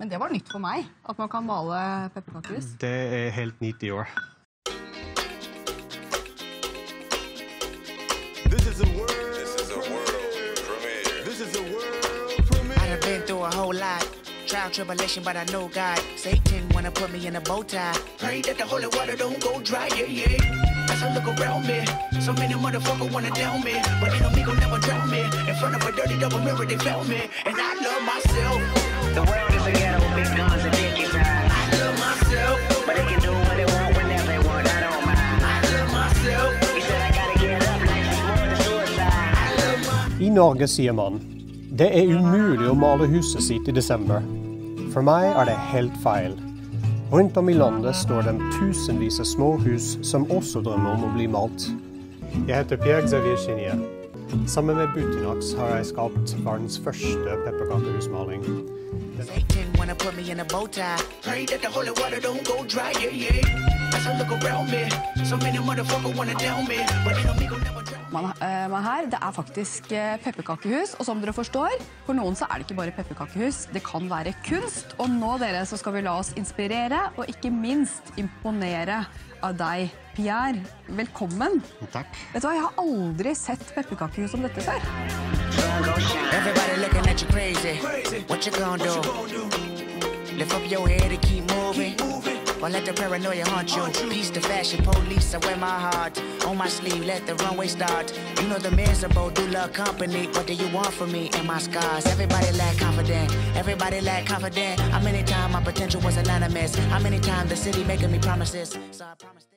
Men det var nytt for meg, at man kan male pepperkakehus. Det helt nytt i år. This is a world premiere. This is a world premiere. I have been through a whole lot. Trial, tribulation, but I know God. Satan wanna put me in a bow tie. Pray that the holy water don't go dry, yeah. As I look around me, so many motherfuckers wanna down me, but enemy gon' never drown me. In front of a dirty double mirror, they found me, and I love myself. The world is a ghetto, big guns and dick inside. I love myself, But they can do what they want whenever they want, I don't mind. I love myself. He said I gotta get up, life is more than suicide. I love my I Norge sier man, det umulig å male huset sitt i desember. For meg det helt feil. Rundt om i landet står det tusenvis av små hus som også drømmer om å bli malt. Jeg heter Pierre Xavier Chinniah. Sammen med Butinox har jeg skapt verdens første pepperkakehusmaling. Satan wanna put me in a bow tie. Pray that the holy water don't go dry, yeah. As I look around me, so many motherfuckers wanna down me, but enemy gon' never drown me. Her, det faktisk pepperkakehus, og som dere forstår, for noen så det ikke bare pepperkakehus, det kan være kunst, og nå dere så skal vi la oss inspirere, og ikke minst imponere av deg, Pierre. Velkommen. Takk. Vet du hva, jeg har aldri sett pepperkakehus som dette før. Everybody looking at you crazy. What you gonna do? Lift up your head and keep moving. Or let the paranoia haunt you. Peace to fashion police, I wear my heart on my sleeve, let the runway start. You know the miserable do love company. What do you want from me and my scars? Everybody lack confident, everybody lack confident. How many times my potential was anonymous? How many times the city making me promises? So I promised